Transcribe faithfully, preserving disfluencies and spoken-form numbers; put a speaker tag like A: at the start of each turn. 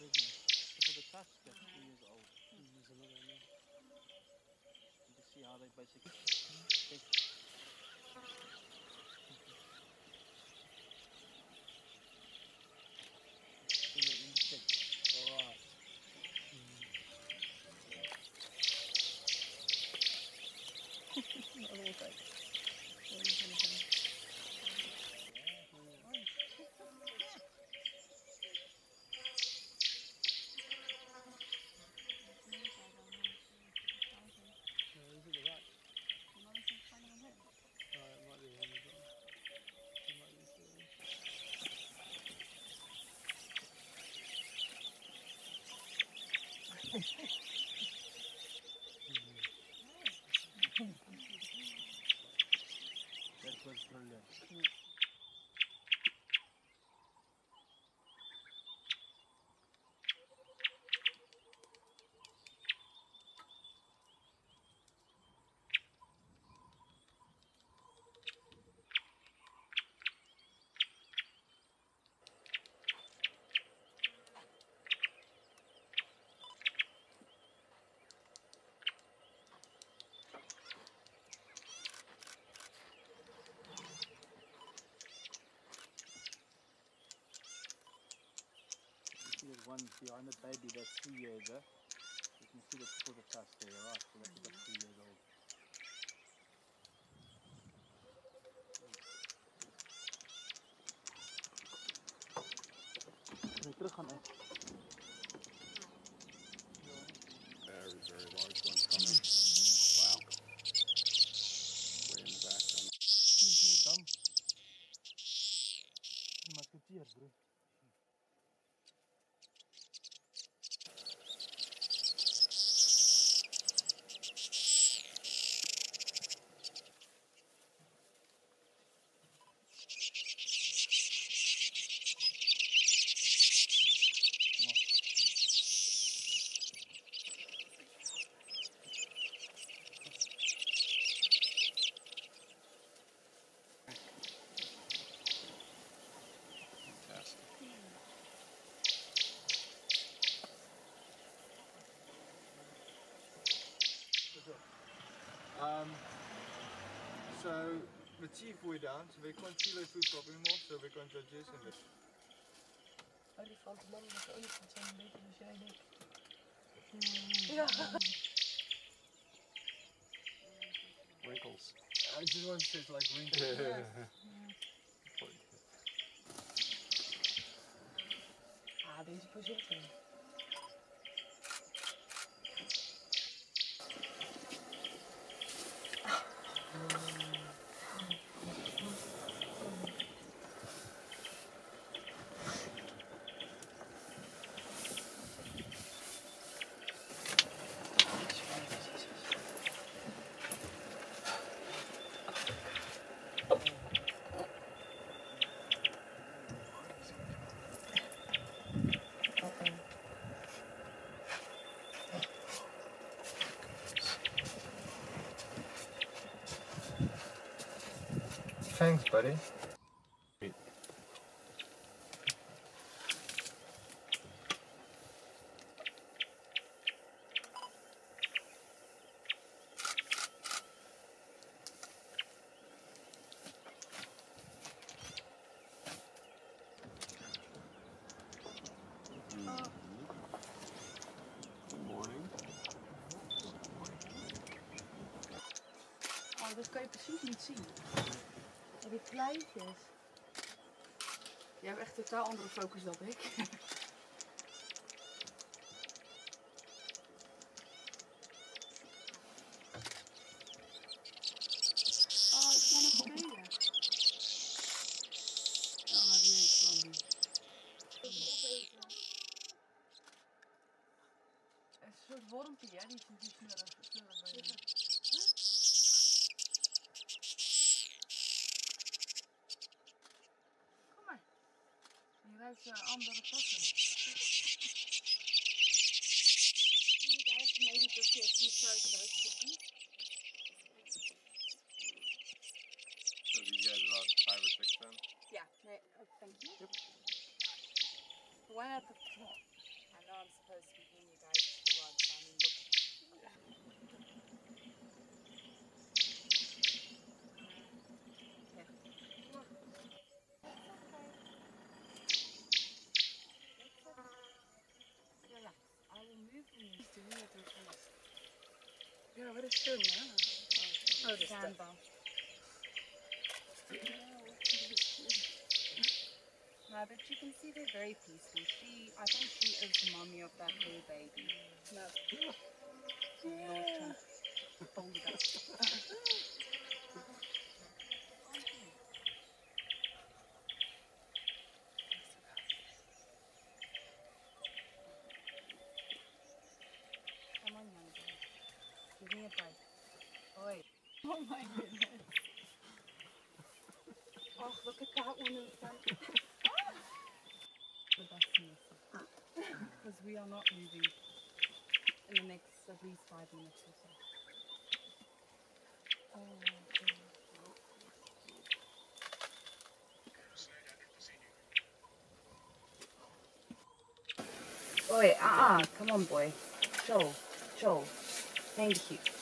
A: isn't it? So for the tusk, that's two years old.
B: Mm, there's another one there.
A: You can see how they basically take. In the insect. Alright.
B: Not all day. Is it the right? Oh, it might be one as well. It might be two.
A: That was brilliant. There's one behind the baby that's three years, eh? You can see the tip of the tusk there, right? So that's about three years old. Terug gaan uit.
C: Very, very large one coming. Wow. Way in the background.
A: Dam. Musketeers, bro.
D: Um, so the teeth were down, so they can't see their food properly anymore, so they can't digest it.
B: Olifant, man, dat olifant zijn een beetje als jij en ik. Ja.
C: Wrinkles.
D: I just want to say it's like wrinkles.
B: Yeah. Ah, deze positie.
D: Thanks, buddy.
B: Oh, dat kan je precies niet zien. En die pleitjes. Jij hebt echt totaal andere focus dan ik. Oh, ik kan nog spelen. Oh, heb je eens van die. Het is een soort wormpje, hè? Die is die snurrig, snurrig bij je. Kom maar. Je ruikt uh, andere passen. Maybe just a few photos.
C: So these guys about five or six then?
B: Yeah, no, oh, thank you. Yep. The one at the top. know I'm supposed to be bringing you guys to the lodge, but I mean, look. Relax. I will move when he's doing it with us.
E: Yeah, what is doing now?
B: Oh,
E: Oh, the
B: stand
E: stuff.
B: by. No, but you can see they're very peaceful. She, I think she is the mommy of that little baby.
E: No.
B: Lord, trying to hold it up. Come on, young boy. Give me a break. Oi. Oh my goodness. Oh, look at that one in front. The bus missing. Because we are not moving in the next at least five minutes or so. Oh my goodness. Oi, uh-uh. Come on, boy. Chill. Chill. Thank you.